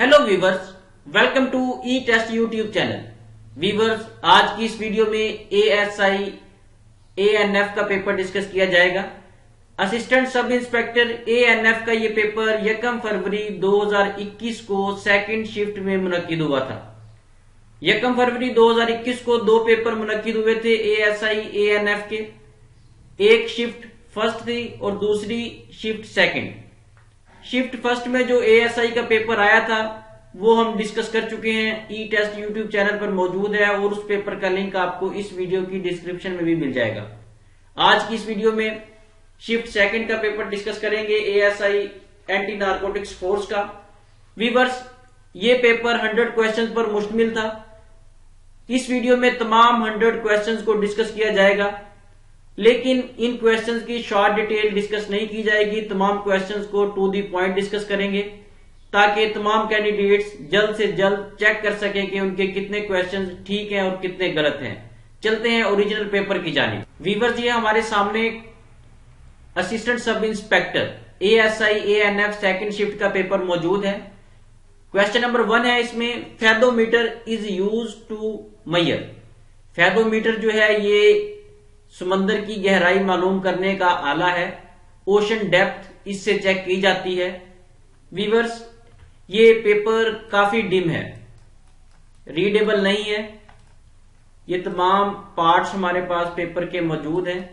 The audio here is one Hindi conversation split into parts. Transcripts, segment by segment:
Hello viewers, welcome to E test YouTube channel. Viewers, आज की इस वीडियो में ASI ANF का पेपर डिस्कस किया जाएगा। असिस्टेंट सब इंस्पेक्टर ANF का ये पेपर 1 फरवरी 2021 को सेकंड शिफ्ट में मुनक्किद हुआ था। 1 फरवरी 2021 को 2 पेपर मुनक्किद हुए थे ASI ANF के। एक शिफ्ट फर्स्ट थी और दूसरी शिफ्ट सेकंड। शिफ्ट फर्स्ट में जो ASI का पेपर आया था वो हम डिस्कस कर चुके हैं, ई टेस्ट यूट्यूब चैनल पर मौजूद है और उस पेपर का लिंक आपको इस वीडियो की डिस्क्रिप्शन में भी मिल जाएगा। आज की इस वीडियो में शिफ्ट सेकंड का पेपर डिस्कस करेंगे, ASI एंटी नारकोटिक्स फोर्स का। वीवर्स, ये पेपर 100 क्वेश्चंस पर मुश्तमिल था। इस वीडियो में तमाम 100 क्वेश्चंस को डिस्कस किया जाएगा, लेकिन इन क्वेश्चंस की शॉर्ट डिटेल डिस्कस नहीं की जाएगी। तमाम क्वेश्चंस को टू दी पॉइंट डिस्कस करेंगे ताकि तमाम कैंडिडेट्स जल्द से जल्द चेक कर सकें कि उनके कितने क्वेश्चंस ठीक हैं और कितने गलत हैं। चलते हैं ओरिजिनल पेपर की जानिब। वीवर्स, ये हमारे सामने assistant sub inspector ASI ANF second shift का पेपर मौजूद है। क्वेश्चन नंबर 1 है इसमें, fathometer is use to measure. Fathometer जो है ये समंदर की गहराई मालूम करने का आला है। ओशन डेप्थ इससे चेक की जाती है। वीवर्स, ये पेपर काफी डिम है, रीडेबल नहीं है। ये तमाम पार्ट्स हमारे पास पेपर के मौजूद हैं।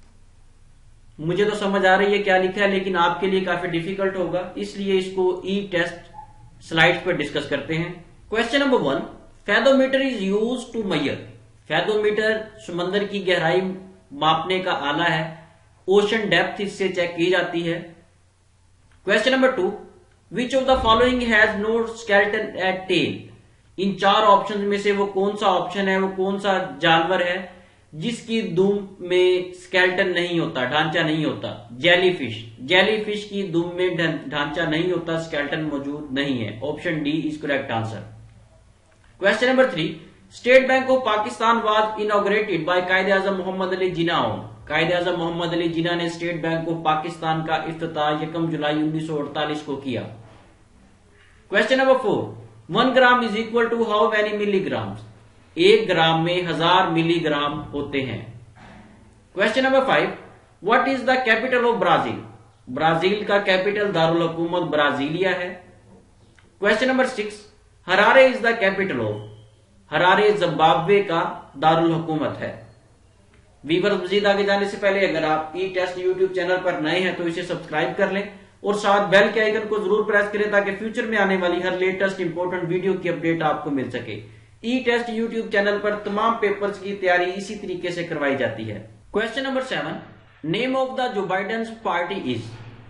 मुझे तो समझ आ रही है क्या लिखा है, लेकिन आपके लिए काफी डिफिकल्ट होगा, इसलिए इसको ई टेस्ट स्लाइड्स पर डिस्कस करते हैं। Question number 1, fathometer is use to measure. Fathometer समंदर की गहराई मापने का आला है। ओशन डेप्थ इससे चेक की जाती है। Question number 2, which of the following has no skeleton at all. इन 4 ऑप्शन में से वो कौन सा ऑप्शन है, वो कौन सा जानवर है जिसकी दुम में स्केलेटन नहीं होता, ढांचा नहीं होता? जेलीफिश। जेलीफिश की दुम में ढांचा नहीं होता, स्केलेटन मौजूद नहीं है। Option D is correct answer. Question number 3, state bank of Pakistan was inaugurated by Quaid e Azam Mohammad Ali Jinnah. कायदे आजम मोहम्मद अली जिन्ना ने स्टेट बैंक ऑफ पाकिस्तान का इफ्तिताह 1 जुलाई 1948 को किया। Question number 4, 1 gram is equal to how many milligram. 1 gram में 1000 मिलीग्राम होते हैं। Question number 5, what is the capital of Brazil. Brazil का कैपिटल दारुल हुकूमत ब्राजीलिया है। Question number 6, Harare is the capital of. Harare Zimbabwe का दारुल हुकूमत है। वीवर्स, मजीद आगे जाने से पहले अगर आप ई टेस्ट यूट्यूब चैनल पर नए हैं तो इसे सब्सक्राइब कर लें और साथ बेल के आइकन को जरूर प्रेस करें ताकि फ्यूचर में आने वाली हर लेटेस्ट इंपॉर्टेंट वीडियो की अपडेट आपको मिल सके। ई टेस्ट यूट्यूब चैनल पर तमाम पेपर्स की तैयारी इसी तरीके से करवाई जाती है। Question number 7, name of the Joe Biden party is.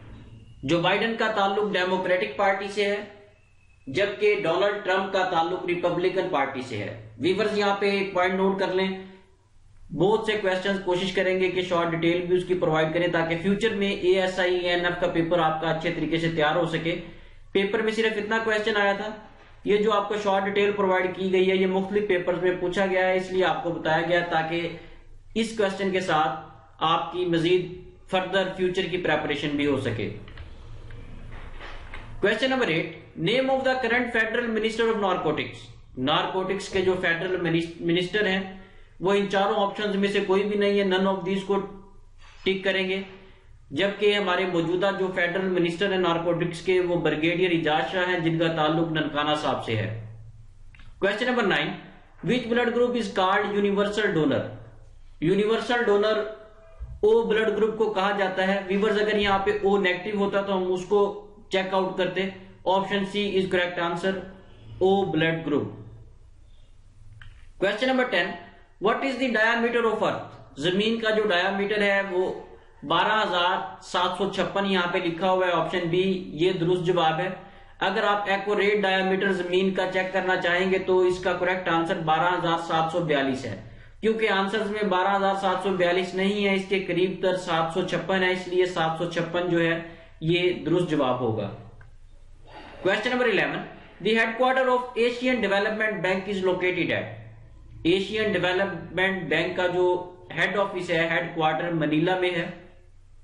Joe Biden का ताल्लुक डेमोक्रेटिक पार्टी से है, जबकि डोनाल्ड ट्रंप का ताल्लुक रिपब्लिकन पार्टी से है। वीवर्स, यहां पे एक पॉइंट नोट कर लें, बहुत से क्वेश्चंस कोशिश करेंगे कि शॉर्ट डिटेल भी उसकी प्रोवाइड करें ताकि फ्यूचर में ASI ANF का पेपर आपका अच्छे तरीके से तैयार हो सके। पेपर में सिर्फ इतना क्वेश्चन आया था। ये जो आपको शॉर्ट डिटेल प्रोवाइड की गई है ये मुख्तलिफ पेपर्स में पूछा गया है, इसलिए आपको बताया गया ताकि इस क्वेश्चन के साथ आपकी मजीद फर्दर फ्यूचर की प्रेपरेशन भी हो सके। Question number 8, name of the current federal minister of narcotics. Narcotics के जो फेडरल मिनिस्टर हैं वो इन 4 ऑप्शंस में से कोई भी नहीं है। नन ऑफ दीज को टिक करेंगे, जबकि हमारे मौजूदा जो फेडरल मिनिस्टर है नारकोटिक्स के वो ब्रिगेडियर इजाज शाह हैं, जिनका ताल्लुक ननकाना साहब से है। Question number 9, which blood group is called universal donor. Universal donor O blood group को कहा जाता है। वीवर्स, अगर यहाँ पे O नेगेटिव होता तो हम उसको चेकआउट करते। Option C is correct answer, O blood group. Question number 10, what is the diameter of earth. जमीन का जो डायामीटर है वो 12,756 यहाँ पे लिखा हुआ है। ऑप्शन बी ये दुरुस्त जवाब है। अगर आप एक्यूरेट डायामीटर जमीन का चेक करना चाहेंगे तो इसका करेक्ट आंसर 12,742 है। क्योंकि आंसर्स में 12,742 नहीं है, इसके करीब तर 756 है, इसलिए 756 जो है ये दुरुस्त जवाब होगा। Question number 11, the headquarter of Asian Development Bank is located at. Asian Development Bank का जो हेड ऑफिस है, हेडक्वार्टर मनीला में है।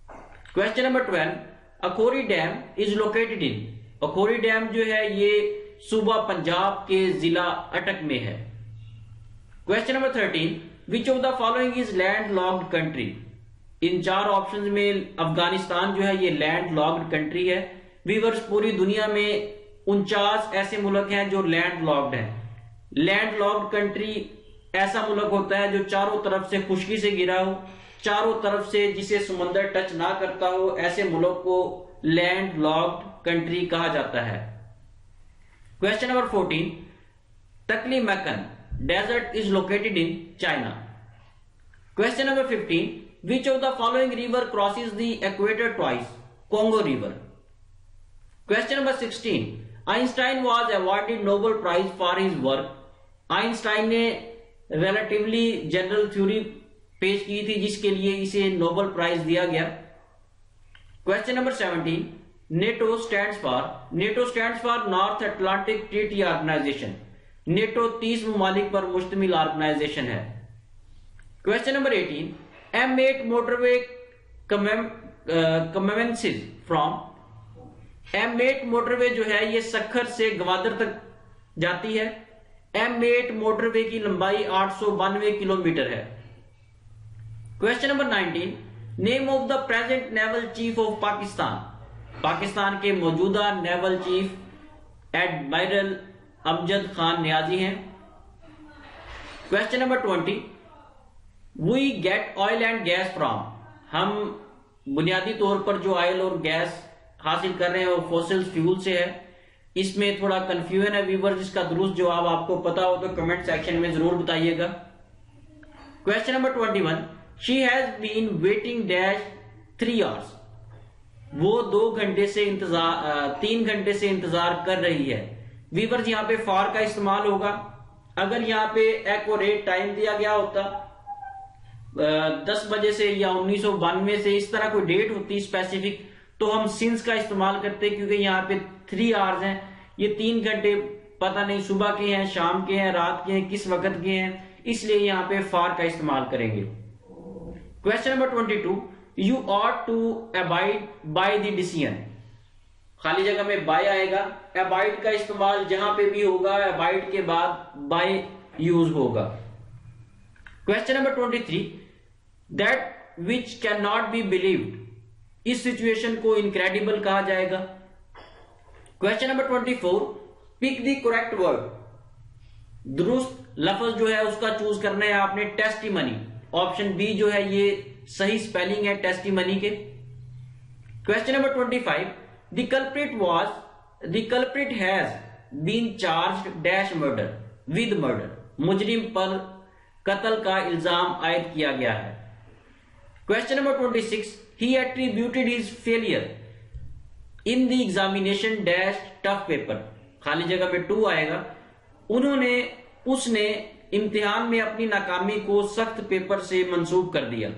Question number 12, Akhori dam is located in. Akhori dam जो है ये सूबा पंजाब के जिला अटक में है। Question number 13, which of the following is landlocked country. इन 4 ऑप्शंस में अफगानिस्तान जो है ये लैंड लॉक्ड कंट्री है। व्यूअर्स, पूरी दुनिया में 49 ऐसे मुल्क हैं जो लैंड लॉक्ड हैं। लैंड लॉक्ड कंट्री ऐसा मुल्क होता है जो चारों तरफ से खुशकी से घिरा हो, चारों तरफ से जिसे समंदर टच ना करता हो, ऐसे मुल्क को लैंड लॉक्ड कंट्री कहा जाता है। Question number 14, Taklamakan desert is located in China. Question number 15, which of the following river crosses the equator twice. Congo river. Question number 16, Einstein was awarded Nobel prize for his work. Einstein ने रिलेटिवली जनरल थ्योरी पेश की थी जिसके लिए इसे नोबेल प्राइज दिया गया। Question number 17, NATO stands for. NATO stands for North Atlantic Treaty Organization. NATO 30 ममालिक पर मुश्तमिल ऑर्गेनाइजेशन है। Question number 18, M8 motorway commences from. M8 motorway जो है ये सखर से ग्वादर तक जाती है। M8 मोटरवे की लंबाई 892 किलोमीटर है। Question number 19, name of the present naval chief of Pakistan. Pakistan के मौजूदा naval chief admiral Amjad Khan Niazi हैं। Question number 20, we get oil and gas from. हम बुनियादी तौर पर जो ऑयल और गैस हासिल कर रहे हैं वो फॉसिल फ्यूल से है। इसमें थोड़ा कंफ्यूजन है व्यूअर, जिसका दुरुस्त जवाब आपको पता हो तो कमेंट सेक्शन में जरूर बताइएगा। Question number 21, she has been waiting dash 3 hours. वो 2 घंटे से इंतजार 3 घंटे से इंतजार कर रही है। व्यूअर्स, यहाँ पे फॉर का इस्तेमाल होगा। अगर यहाँ पे एक्यूरेट टाइम दिया गया होता 10 बजे से या 1992 से, इस तरह कोई डेट होती स्पेसिफिक, तो हम सिंस का इस्तेमाल करते, क्योंकि यहाँ पे 3 आवर्स हैं। ये 3 घंटे पता नहीं सुबह के हैं, शाम के हैं, रात के हैं, किस वक्त के हैं, इसलिए यहाँ पे फॉर का इस्तेमाल करेंगे। Question number 22, you ought to abide by the decision. खाली जगह में बाय आएगा। अबाइड का इस्तेमाल जहां पे भी होगा अबाइड के बाद बाय यूज होगा। Question number 23, that which can not be believed. इस सिचुएशन को इनक्रेडिबल कहा जाएगा। Question number 24, pick the correct word. दुरुस्त लफ्ज जो है उसका चूज करना है आपने। टेस्टिमनी, ऑप्शन बी जो है ये सही स्पेलिंग है टेस्टिमनी के। Question number 25, the culprit has been charged dash murder with murder. मुजरिम पर कत्ल का इल्जाम आयद किया गया है। Question number 26, he attributed his failure in the examination dash tough paper. खाली जगह पे 2 आएगा। उसने इम्तिहान में अपनी नाकामी को सख्त पेपर से मंसूब कर दिया।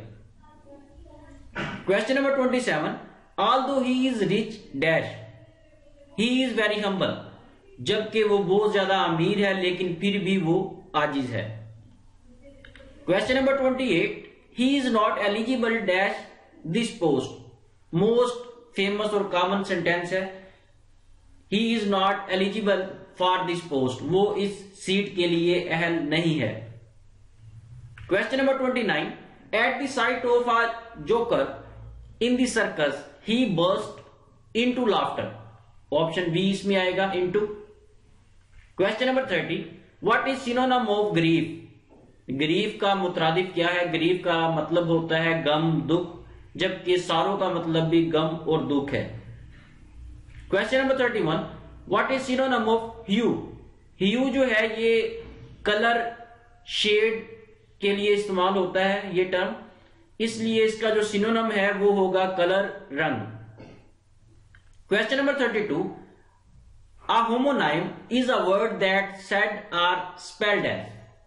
Question number 27, although he is rich dash he is very humble. जबकि वो बहुत ज्यादा अमीर है लेकिन फिर भी वो आजिज है। Question number 28, he is not eligible dash this post. Most famous और कॉमन सेंटेंस है। He is not eligible for this post. वो इस सीट के लिए अहल नहीं है। Question number 29, at the sight of a joker in the circus he burst into laughter. Option B इसमें आएगा, into. Question number 30, what is synonym of grief. Grief का मुतरादिफ क्या है। ग्रीफ का मतलब होता है गम, दुख, जबकि सारो का मतलब भी गम और दुख है। Question number 31, what is synonym of hue. Hue जो है ये कलर शेड के लिए इस्तेमाल होता है ये टर्म, इसलिए इसका जो सिनोनिम है वो होगा कलर, रंग। Question number 32, a homonym is a word that said are spelled as.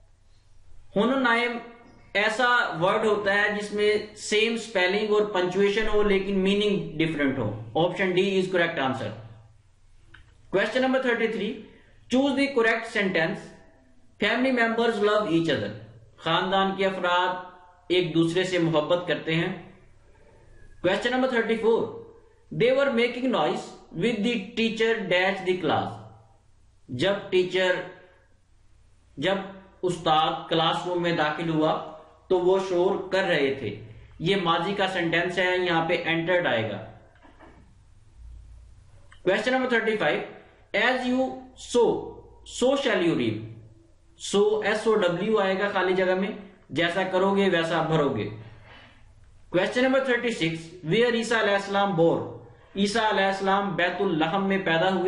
Homonym ऐसा वर्ड होता है जिसमें सेम स्पेलिंग और पंचुएशन हो लेकिन मीनिंग डिफरेंट हो। Option D is correct answer. Question number 33, choose the correct sentence. Family members love each other. खानदान के अफराद एक दूसरे से मोहब्बत करते हैं। Question number 34, they were making noise with the teacher dash the class. जब उस्ताद क्लासरूम में दाखिल हुआ तो वो शोर कर रहे थे। ये माजी का सेंटेंस है, यहां पे एंटर्ड आएगा। Question number 35, as you sow shall you reap. Sow SOW आएगा खाली जगह में, जैसा करोगे वैसा भरोगे। क्वेश्चन नंबर 36, वेयर ईसा अलैहिस्सलाम बोर। ईसा अलैहिस्सलाम बैतुल लहम में पैदा हुए।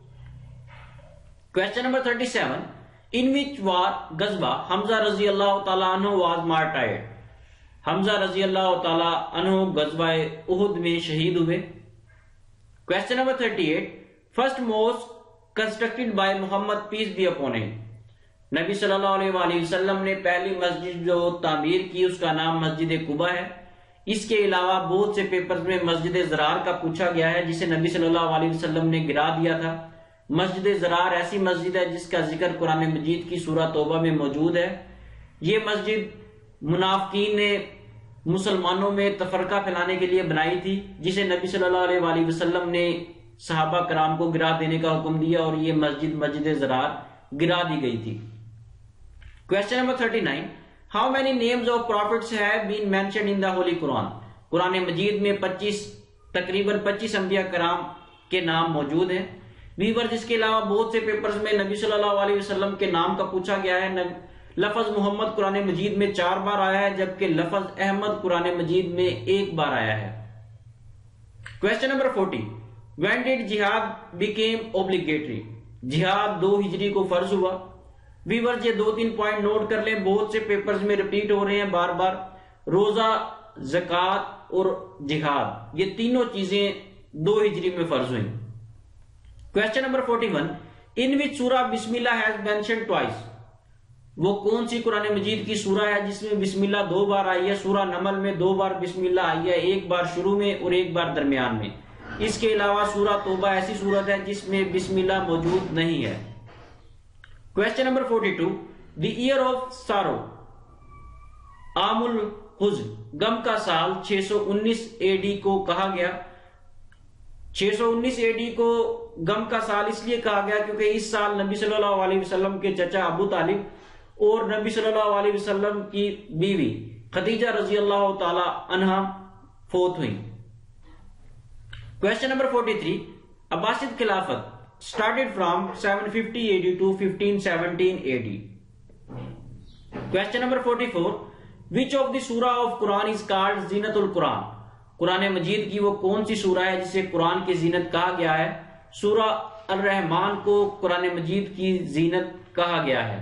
क्वेश्चन नंबर 37, इन विच वार गजवा हमजा रजी अल्लाह तआला अन्हु वाज मार्टायर्ड। हमजा रजी अल्लाह तआला अन्हु गजवाए उहुद में शहीद हुए। Question number 38, first most constructed by Muhammad peace be upon him. नबी सल्लल्लाहु अलैहि वसल्लम ने पहली मस्जिद जो तामीर की उसका नाम मस्जिद कुबा है। इसके अलावा बहुत से पेपर्स में मस्जिद ज़रार का पूछा गया है, जिसे नबी सल्लल्लाहु अलैहि वसल्लम ने गिरा दिया था। मस्जिद ज़रार ऐसी मस्जिद है जिसका जिक्र कुरान मजीद की सूरह तौबा में मौजूद है। ये मस्जिद मुनाफिकीन ने मुसलमानों में तफरका फैलाने के लिए बनाई थी, जिसे नबी सल्लल्लाहु अलैहि वसल्लम ने सहाबा कराम को गिरा देने का हुक्म दिया और ये मस्जिद ज़रार गिरा दी गई थी। Question number 39, how many names of prophets have been mentioned in the holy Quran. Quran मजीद में तकरीबन 25 अंबिया कराम के नाम मौजूद हैं। वीवर्स, इसके अलावा बहुत से पेपर्स में नबी सल्लल्लाहु अलैहि वसल्लम के नाम का पूछा गया है। लफज मोहम्मद कुरान मजीद में 4 बार आया है, जबकि लफज अहमद कुरान मजीद में 1 बार आया है। Question number 40, when did jihad became obligatory. जिहाद 2 हिजरी को फर्ज हुआ। वीवर्स, ये 2-3 पॉइंट नोट कर लें, बहुत से पेपर्स में रिपीट हो रहे हैं बार बार। रोजा, ज़कात और जिहाद, ये तीनों चीजें 2 हिजरी में फर्ज हुई। क्वेश्चन नंबर 41, इन विच सूरा बिस्मिल्लाह हैज मेंशन्ड ट्वाइस। वो कौन सी कुरान मजीद की सूरा है जिसमें बिस्मिल्लाह 2 बार आई है। सूरा नमल में 2 बार बिस्मिल्लाह आई है, 1 बार शुरू में और 1 बार दरमियान में। इसके अलावा सूरा तौबा ऐसी सूरत है जिसमें बिस्मिल्लाह मौजूद नहीं है। Question number 42, the year of sorrow आमुल हुज़्न, गम का साल 619 AD को कहा गया। 619 AD को गम का साल इसलिए कहा गया क्योंकि इस साल नबी सल्लल्लाहु अलैहि वसल्लम के चचा अबू तालिब और नबी सल्लल्लाहु अलैहि वसल्लम की बीवी खदीजा रजी अल्लाह ताला अन्हा फौत हुई। Question number 43, Abbasid khilafat started from 750 AD to 1517 AD. Question number 44, which of the surah of Quran is called Zinatul Quran? Quran मजीद की वो कौन सी सूरा है जिसे कुरान की जीनत कहा गया है। सूरा अल रहमान को कुरान मजीद की जीनत कहा गया है।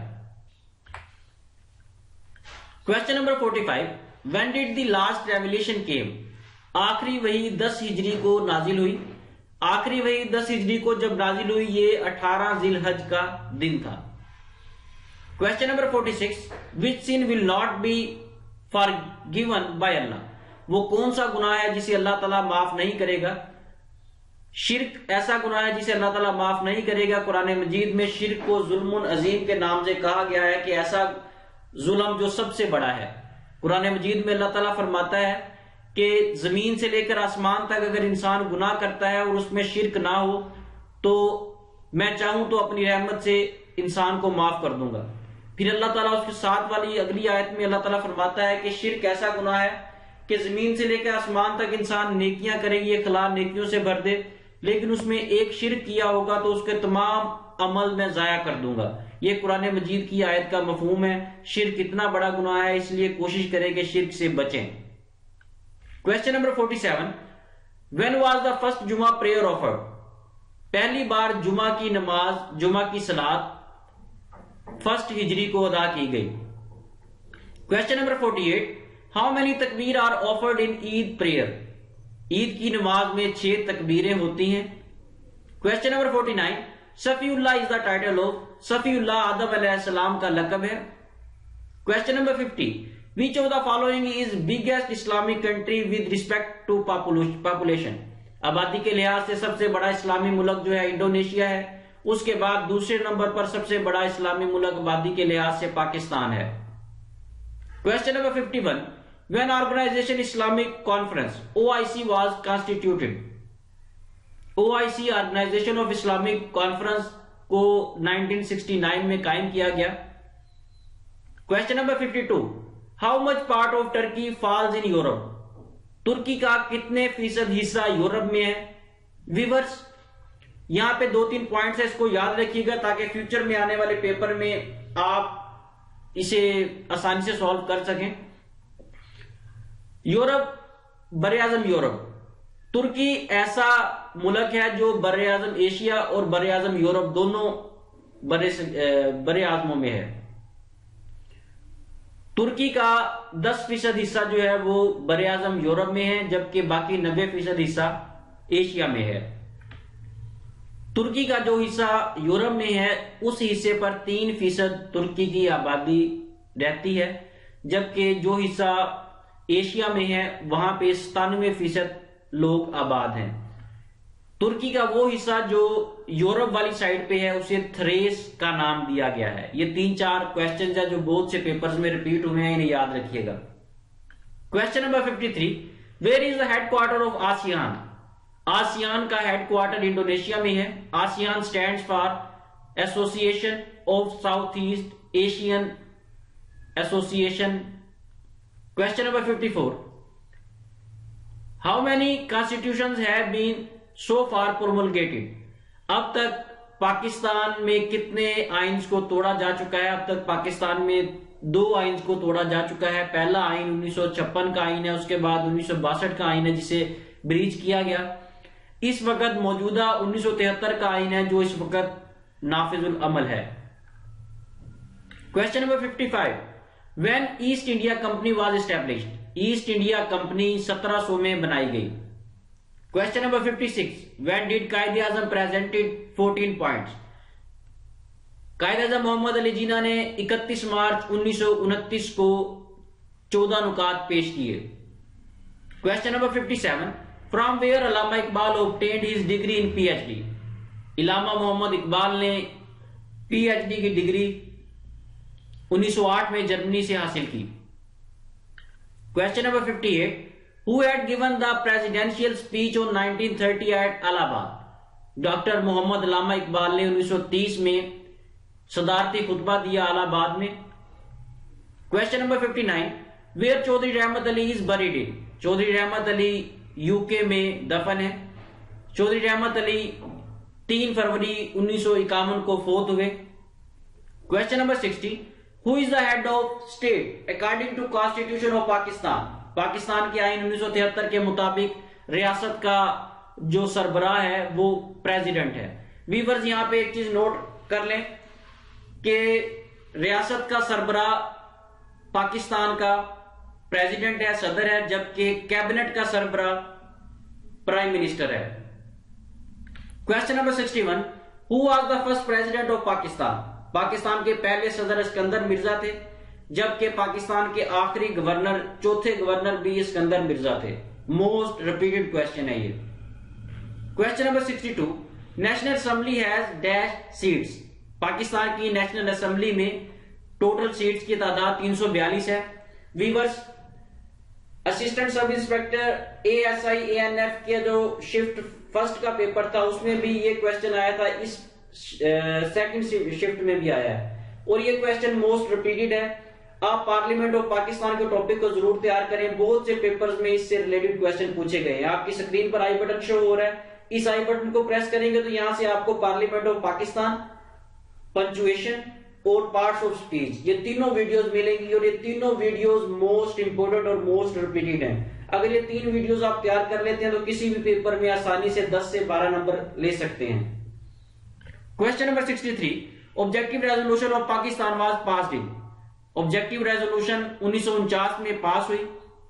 Question number 45, when did the last revelation came? आखिरी वही 10 हिजरी को नाजिल हुई। आखिरी वही 10 हिजरी को जब नाजिल हुई, ये 18 जिलहज का दिन था। Question number 46, which sin will not be forgiven by Allah. वो कौन सा गुनाह है जिसे अल्लाह ताला माफ नहीं करेगा। शिर्क ऐसा गुनाह है जिसे अल्लाह ताला माफ नहीं करेगा। कुरान मजीद में शिर्क को जुल्मुन अजीम के नाम से कहा गया है कि ऐसा जुल्म जो सबसे बड़ा है। कुरान मजीद में अल्लाह ताला फरमाता है कि जमीन से लेकर आसमान तक अगर इंसान गुनाह करता है और उसमें शिर्क ना हो तो मैं चाहूं तो अपनी रहमत से इंसान को माफ कर दूंगा। फिर अल्लाह ताला उसके साथ वाली अगली आयत में अल्लाह ताला फरमाता है कि शिर्क ऐसा गुनाह है कि जमीन से लेकर आसमान तक इंसान नेकियां करेगी, खला नेकियों से भर दे, लेकिन उसमें एक शिर्क किया होगा तो उसके तमाम अमल मैं जाया कर दूंगा। ये कुरान मजीद की आयत का मफहूम है। शिर्क इतना बड़ा गुनाह है, इसलिए कोशिश करें कि शिर्क से बचें। Question number 47, when was the first Juma prayer offered. पहली बार जुमा की नमाज, जुमा की सलात 1 हिजरी को अदा की गई। Question number 48, how many takbir are offered in Eid prayer. Eid की नमाज में 6 तकबीरें होती हैं। Question number 49, Safiullah is the title of. Safiullah Adam अलैहिस्सलाम का लकब है। Question number 50, which of the following is biggest Islamic country with respect to population? आबादी के लिहाज से सबसे बड़ा इस्लामी मुल्क जो है इंडोनेशिया है। उसके बाद दूसरे नंबर पर सबसे बड़ा इस्लामी मुल्क आबादी के लिहाज से पाकिस्तान है। Question number 51, when Organization Islamic Conference OIC was constituted। OIC organization of Islamic conference को 1969 में कायम किया गया। Question number 52, how much part of Turkey falls in Europe? तुर्की का कितने फीसद हिस्सा यूरोप में है? व्यूअर्स, यहां पे 2-3 पॉइंट्स है, इसको याद रखिएगा ताकि फ्यूचर में आने वाले पेपर में आप इसे आसानी से सॉल्व कर सकें। यूरोप, बरे आजम यूरोप। तुर्की ऐसा मुल्क है जो बरे आजम एशिया और बरे आजम यूरोप दोनों बरे आजमों में है। तुर्की का 10% हिस्सा जो है वो बरे आजम यूरोप में है, जबकि बाकी 90% हिस्सा एशिया में है। तुर्की का जो हिस्सा यूरोप में है उस हिस्से पर 3% तुर्की की आबादी रहती है, जबकि जो हिस्सा एशिया में है वहां पे 97% लोग आबाद हैं। तुर्की का वो हिस्सा जो यूरोप वाली साइड पे है उसे थ्रेस का नाम दिया गया है। ये 3-4 क्वेश्चन है जो बहुत से पेपर्स में रिपीट हुए हैं, इन्हें याद रखिएगा। Question number 53, where is the headquarter of ASEAN? ASEAN का हेडक्वार्टर इंडोनेशिया में है। ASEAN stands for association of south east Asian association. Question number 54, how many constitutions have been so far promulgated? अब तक पाकिस्तान में कितने आइन्स को तोड़ा जा चुका है? अब तक पाकिस्तान में 2 आइन्स को तोड़ा जा चुका है। पहला आइन 1956 का आइन है, उसके बाद 1962 का आइन है जिसे ब्रीच किया गया। इस वक्त मौजूदा 1973 का आइन है जो इस वक्त नाफिजुल अमल है। Question number 55, when East India Company was established? East India Company 1700 में बनाई गई। क्वेश्चन नंबर 56, व्हेन डिड कायदे आजम प्रेजेंटेड 14 पॉइंट्स? कायदे आजम मोहम्मद अली जिन्ना ने 31 मार्च 1929 को 14 नुकात पेश किए। Question number 57, from where Allama Iqbal obtained his degree in PhD? Allama Muhammad Iqbal ने पीएचडी की डिग्री 1908 में जर्मनी से हासिल की। Question number 58, who had given the presidential speech on 1930 at Allahabad? Doctor Muhammad Allama Iqbal ने 1930 में सदारती खुतबा दिया इलाहाबाद में। Question number 59, where Chaudhry Rahmat Ali is buried in? Chaudhry Rahmat Ali UK में दफन है। चौधरी रहमत अली 3 फरवरी 1951 को फोत हुए। Question number 60, who is the head of state according to constitution of Pakistan? Pakistan के आइन 1973 के मुताबिक रियासत का जो सरबराह है वो प्रेसिडेंट है। वीवर्स, यहां पे एक चीज नोट कर लें कि रियासत का सरबराह पाकिस्तान का प्रेसिडेंट है, सदर है, जबकि कैबिनेट का सरबराह प्राइम मिनिस्टर है। Question number 61, who was the first president of Pakistan? Pakistan के पहले सदर सिकंदर मिर्जा थे, जबकि पाकिस्तान के आखिरी गवर्नर, चौथे गवर्नर भी सिकंदर मिर्जा थे। मोस्ट रिपीटेड क्वेश्चन है ये। Question number 62, national assembly has dash seats? Pakistan की नेशनल असेंबली में टोटल सीट्स की तादाद 342 है। Viewers, assistant sub inspector ASI ANF के जो शिफ्ट फर्स्ट का पेपर था उसमें भी ये क्वेश्चन आया था, इस सेकंड शिफ्ट में भी आया है और ये क्वेश्चन मोस्ट रिपीटेड है। आप पार्लियामेंट ऑफ पाकिस्तान के टॉपिक को जरूर तैयार करें, बहुत से पेपर्स में इससे रिलेटेड क्वेश्चन पूछे गए हैं। आपकी स्क्रीन पर आई बटन शो हो रहा है, इस आई बटन को प्रेस करेंगे तो यहां से आपको पार्लियामेंट ऑफ पाकिस्तान, पंचुएशन और पार्ट्स ऑफ स्पीच, ये तीनों वीडियोस मिलेंगी और ये तीनों वीडियोस मोस्ट इंपोर्टेंट और मोस्ट रिपीटेड हैं। अगर ये 3 वीडियोस आप तैयार कर लेते हैं तो किसी भी पेपर में आसानी से 10 से 12 नंबर ले सकते हैं। Question number 63, objective resolution of Pakistan was passed in? Objective resolution 1949 में पास हुई।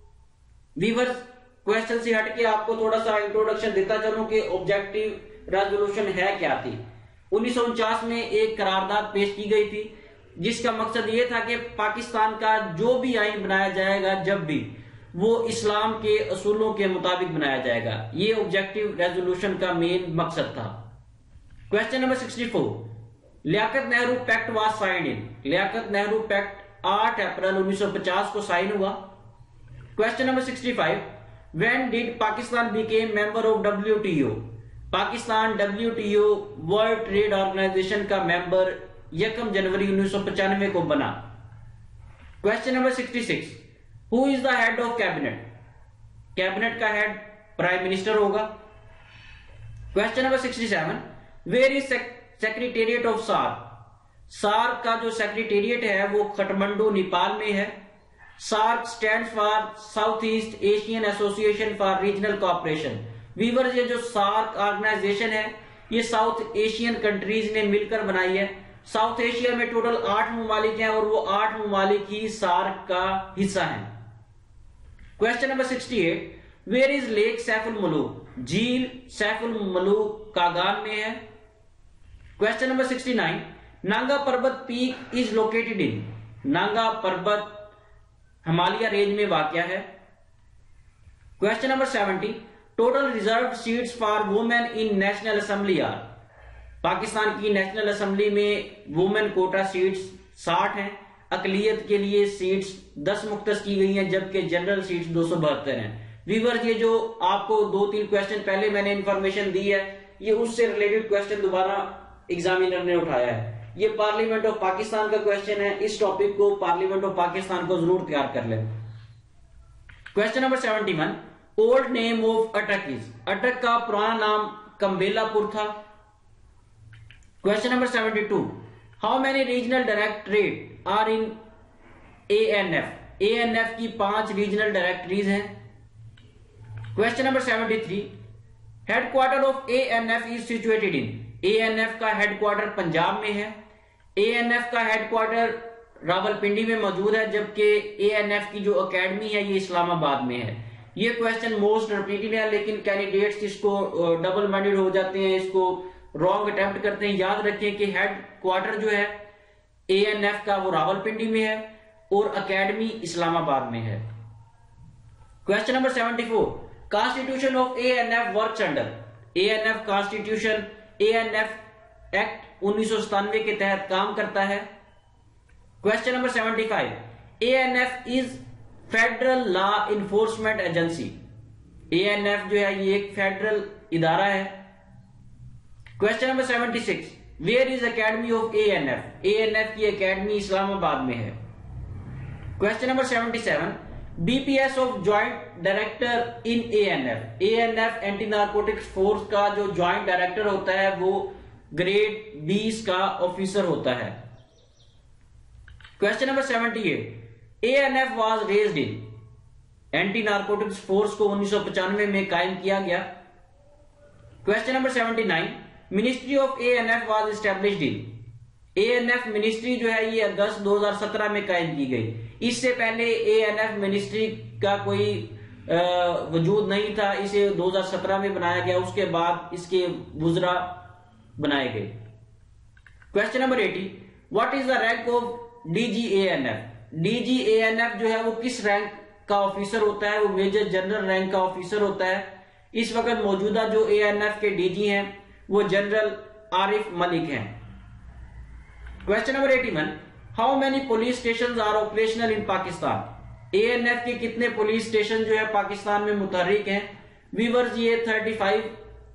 वीवर्स, क्वेश्चन से हटके आपको थोड़ा सा इंट्रोडक्शन देता चलूं कि ऑब्जेक्टिव रेजोल्यूशन है क्या थी। 1949 में एक करारदाद पेश की गई थी जिसका मकसद ये था कि पाकिस्तान का जो भी आइन बनाया जाएगा जब भी, वो इस्लाम के असूलों के मुताबिक बनाया जाएगा। ये ऑब्जेक्टिव रेजोल्यूशन का मेन मकसद था। Question number 64, Liaquat Nehru pact was signed in? Liaquat Nehru pact 8 April 1950 को साइन हुआ। Question number 65, when did Pakistan became member of WTO? Pakistan WTO world trade organization का मेंबर 1 जनवरी 1995 को बना। Question number 66, who is the head of cabinet? Cabinet का हेड प्राइम मिनिस्टर होगा। Question number 67, where is secretariat of SAARC? SAARC का जो सेक्रेटेरिएट है वो काठमांडू नेपाल में है। SAARC stands for south east Asian association for regional cooperation. Viewers, ये जो सार्क ऑर्गेनाइजेशन है ये साउथ एशियन कंट्रीज ने मिलकर बनाई है। साउथ एशिया में टोटल 8 ममालिक हैं और वो 8 ममालिक ही सार्क का हिस्सा हैं। Question number 68, where is lake Saiful Muluk? झील सैफुल मलूक कागान में है। Question number 69, Nanga Parbat peak is located in? Nanga Parbat Himalaya range में वाक़या है। Question number 70, total reserve seats for women in national assembly are? Pakistan की नेशनल असेंबली में वुमेन कोटा सीट्स 60 हैं। अकलियत के लिए सीट्स 10 मुख्तस की गई हैं, जबकि जनरल सीट्स 272 हैं। व्यूअर्स, ये जो आपको 2-3 क्वेश्चन पहले मैंने इंफॉर्मेशन दी है, ये उससे रिलेटेड क्वेश्चन दोबारा एग्जामिनर ने उठाया है। ये पार्लियामेंट ऑफ पाकिस्तान का क्वेश्चन है। इस टॉपिक को पार्लियामेंट ऑफ पाकिस्तान को जरूर तैयार कर लें। Question number 71, old name of Attock is? Attock का पुराना नाम कंबेलापुर था। Question number 72, how many regional directorate are in ANF? ANF की 5 रीजनल डायरेक्टरीज हैं। Question number 73, headquarter of ANF is situated in? ANF का हेडक्वार्टर पंजाब में है। ANF का हेडक्वार्टर रावलपिंडी में मौजूद है, जबकि ANF की जो अकेडमी है ये इस्लामाबाद में है। ये क्वेश्चन मोस्ट रिपीटेड है, लेकिन कैंडिडेट्स इसको डबल माइंडेड हो जाते हैं, इसको रॉन्ग अटेम्प्ट करते हैं। याद रखें कि हेडक्वार्टर जो है ANF का वो रावलपिंडी में है और अकेडमी इस्लामाबाद में है। Question number 74, constitution of ANF works under? ANF constitution ANF act 1997 के तहत काम करता है। Question number 75, ANF is federal law enforcement agency? ANF जो है ये एक फेडरल इदारा है। Question number 76, where is academy of ANF? ANF की अकेडमी इस्लामाबाद में है। Question number 77, BPS of joint director in ANF? ANF anti narcotics force का जो ज्वाइंट डायरेक्टर होता है वो ग्रेड 20 का ऑफिसर होता है। Question number 78, ANF was raised in? Anti narcotics force को 1995 में कायम किया गया। Question number 79, ministry of ANF was established in? ANF ministry जो है ये अगस्त 2017 में कायम की गई। इससे पहले ANF मिनिस्ट्री का कोई वजूद नहीं था, इसे 2017 में बनाया गया। उसके बाद इसके वुज़रा बनाए गए। Question number 80, what is the rank of DG ANF? DG ANF जो है वो किस रैंक का ऑफिसर होता है? वो मेजर जनरल रैंक का ऑफिसर होता है। इस वक्त मौजूदा जो ANF के DG हैं वो जनरल आरिफ मलिक हैं। Question number 81, how many police station are operational in Pakistan? ANF के कितने पुलिस स्टेशन जो है पाकिस्तान में मुतहर्रिक हैं? व्यूअर्स, ये 35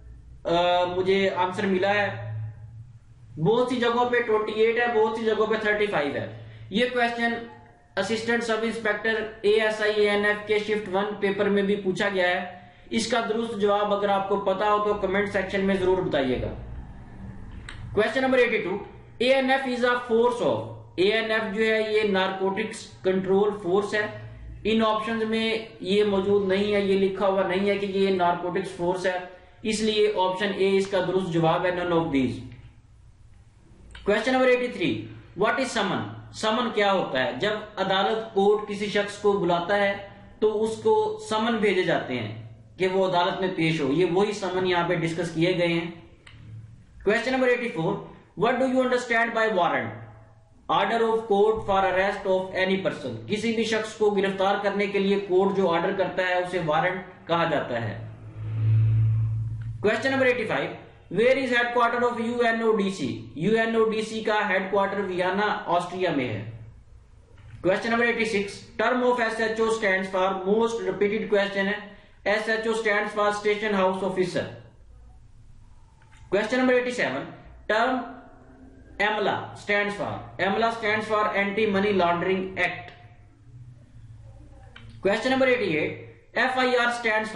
मुझे आंसर मिला है। बहुत सी जगहों पे 28 है, बहुत सी जगहों पे 35 है। ये question assistant sub inspector ASI ANF के शिफ्ट 1 पेपर में भी पूछा गया है। इसका दुरुस्त जवाब अगर आपको पता हो तो कमेंट सेक्शन में जरूर बताइएगा। Question number 82, ANF is a force of? ANF जो है ये नारकोटिक्स कंट्रोल फोर्स है। इन ऑप्शंस में ये मौजूद नहीं है, ये लिखा हुआ नहीं है कि ये नारकोटिक्स फोर्स है, इसलिए ऑप्शन ए इसका दुरुस्त जवाब है, none of these. Question number 83, what is summon? Summon क्या होता है? जब अदालत कोर्ट किसी शख्स को बुलाता है तो उसको समन भेजे जाते हैं कि वो अदालत में पेश हो। ये वही समन यहां पे डिस्कस किए गए हैं। Question number 84, what do you understand by warrant? Order of court for arrest of any person. किसी भी शख्स को गिरफ्तार करने के लिए कोर्ट जो ऑर्डर करता है उसे वारंट कहा जाता है। Question number 85, where is headquarter of UNODC? UNODC का हेडक्वार्टर वियना ऑस्ट्रिया में है। Question number 86, term of SHO stands for? Most repeated question है। SHO stands for station house officer. Question number 87. Term EMLA stands for Anti-Money Laundering Act. Question number 88. FIR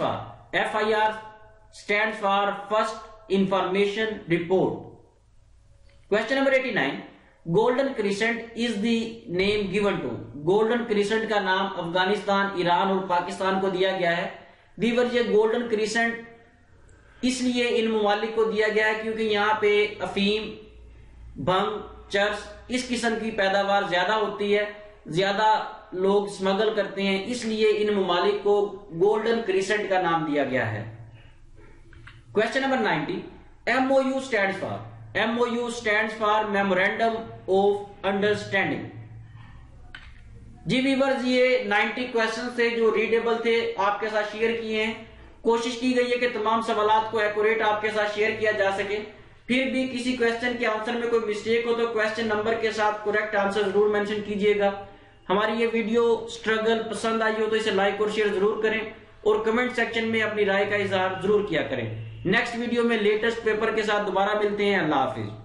stands for First Information Report. Question number 89. Golden Crescent is the name given to. Golden Crescent का नाम अफगानिस्तान, ईरान और पाकिस्तान को दिया गया है। व्यूअर्स, ये गोल्डन क्रिसेंट इसलिए इन ममालिक को दिया गया है क्योंकि यहाँ पे अफीम, भंग, चर्स इस किस्म की पैदावार ज्यादा होती है, ज्यादा लोग स्मगल करते हैं, इसलिए इन ममालिक को गोल्डन क्रिसेंट का नाम दिया गया है। Question number 90. MOU stands for Memorandum of Understanding. जी व्यूअर्स, ये 90 क्वेश्चन थे जो रीडेबल थे, आपके साथ शेयर किए हैं। कोशिश की गई है कि तमाम सवालात को एक्यूरेट आपके साथ शेयर किया जा सके। फिर भी किसी क्वेश्चन के आंसर में कोई मिस्टेक हो तो क्वेश्चन नंबर के साथ करेक्ट आंसर जरूर मेंशन कीजिएगा। हमारी ये वीडियो स्ट्रगल पसंद आई हो तो इसे लाइक और शेयर जरूर करें और कमेंट सेक्शन में अपनी राय का इजहार जरूर किया करें। नेक्स्ट वीडियो में लेटेस्ट पेपर के साथ दोबारा मिलते हैं। अल्लाह हाफिज।